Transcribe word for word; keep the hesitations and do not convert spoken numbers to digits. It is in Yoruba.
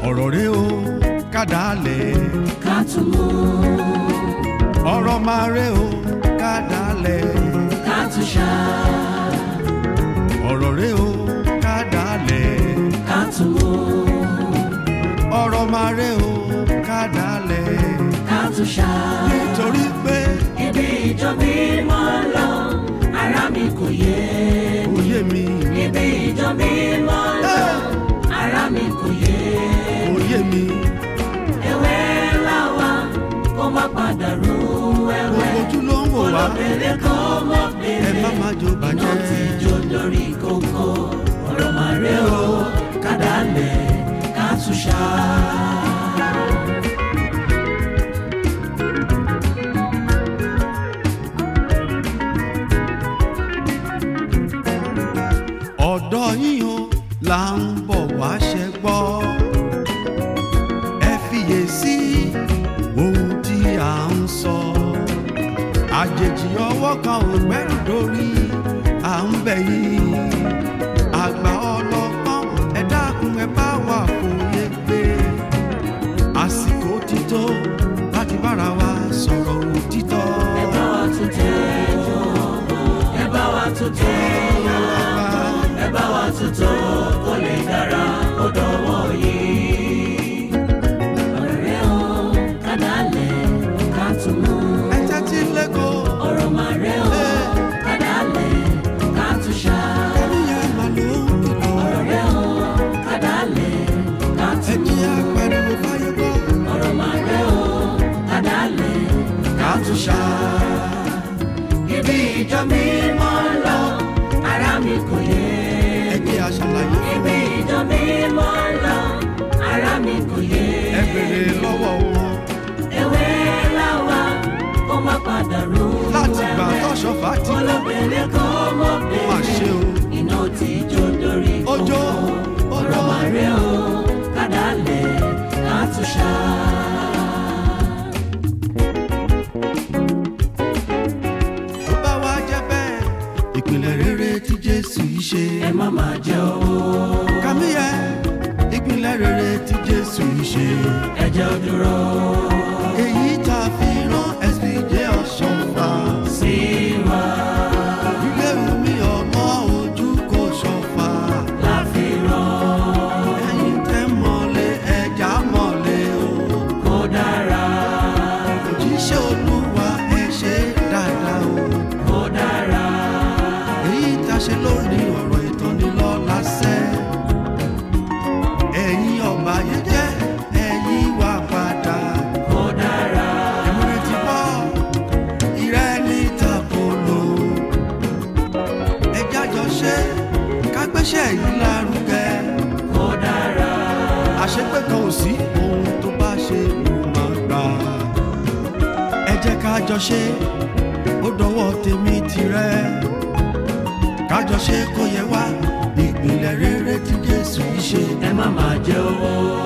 ọ̀rọ̀ rẹ o kádàálẹ̀ ká tún mú. ọ̀rọ̀ máa rẹ o kádàálẹ̀ ká tún ṣá. ọ̀rọ̀ rẹ o kádàálẹ̀ ká tún mú. ọ̀rọ̀ máa rẹ o kádàálẹ̀ ká tún ṣá. nítorí pé ibi ìjọ mímọ́ lọ ara mi kò yé mi. òye mi ibi ìjọ mímọ́ lọ ara mi kò yé mi. òye mi ewé láwa kó má padà rú ẹwẹ́. gbogbo ojú ló ń wò wá olóbìnrin kó mọ̀ ẹ bèrè. má má jó iná bàjẹ́. ti jó lórí kókó. ọ̀rọ̀ máa rẹ o kádàálẹ̀ ká tún ṣá. ọ̀dọ̀ yín o là ń bọ̀ wá ṣẹ gbọ́ ẹ fiyè sí ohun tí à ń sọ àjèjì ọwọ́ kan ò gbẹ́rù dórí à ń bẹ̀ yín àgbà ọlọ́gbọ́n ẹ dákun ẹ bá wà fòye gbé àsìkò ti tó láti bára wa sọ̀rọ̀ òtítọ́. ẹ bá wa tún tẹ̀ ẹ bá wa tún tẹ̀ ẹ bá wa tún tó kó lè dára ó dọ̀wọ́ yìí. ọ̀rọ̀ rẹ o kádàálẹ̀ ká tún mú. ẹ tẹ́tí lẹ́kọ̀ọ́ ọ̀rọ̀ máa rẹ o kádàálẹ̀ ká tún ṣá. ẹni yẹn máa ló ń dùn. ọ̀rọ̀ rẹ o kádàálẹ̀ ká ẹ tún jí mú. apariwo fáyé gbọ́. ọ̀rọ̀ máa rẹ o kádàálẹ̀ ká tún ṣá. ibi ìjọ mímọ́ lọ ara mi kò yé. ẹ jẹ́ aṣàlàyé fún ibi mi. ìjọ mímọ́ lọ ara mi kò yé. ẹ béèrè lọ́wọ́ wọn. ewé láwa kó má padà rú láti gbà tọ́ṣọ́fà ti kọ́. olóbìnrin kó mọ̀ má ṣe bèrè. o. iná ti jó lórí Ó jó, ó ọ̀rọ̀ jó. máa rẹ o kádàálẹ̀ ká tún ṣá. tó bá wá jẹ́ bẹ́ẹ̀ ìpìlẹ̀ rere tí Jésù yìí ṣe. ẹ má máa jẹ́ owó. kàmíyẹ ìpìlẹ̀ rere tí Jésù yìí ṣe. ẹ jẹ́ ó dúró èyí tá a fi rán S B J Ọ̀ṣọ́fà. sí wa ilé mi ọmọ ojú kò ṣọ̀fà. láfi rán ẹ̀yin tẹ́ mọ̀lé ẹja mọ̀lé o. kó dára òjíṣẹ́ Olúwa ẹ ṣe dáadáa o. kó dára èyí tá a ṣe lónìí ọ̀rọ̀ ìtọ́nilọ́lá sẹ́. ẹ̀yin ọba yẹn jẹ́ ẹ̀yin wá padà. kó dára ìmúre ti bọ́ ìrẹ́ ní tàbólò. ẹjẹ́ àjọ ṣe kágbéṣẹ́ yìí lárugẹ. kó dára àṣepé kan ò sí ohun tó bá ṣe ló máa gbà. ẹ jẹ́ ká jọ ṣe ó dọwọ́ tèmi tirẹ̀. kájọ ṣe kó yẹ wá ìpìlẹ̀ rere tí Jésù yìí ṣe. ẹ má máa jẹ́ owó.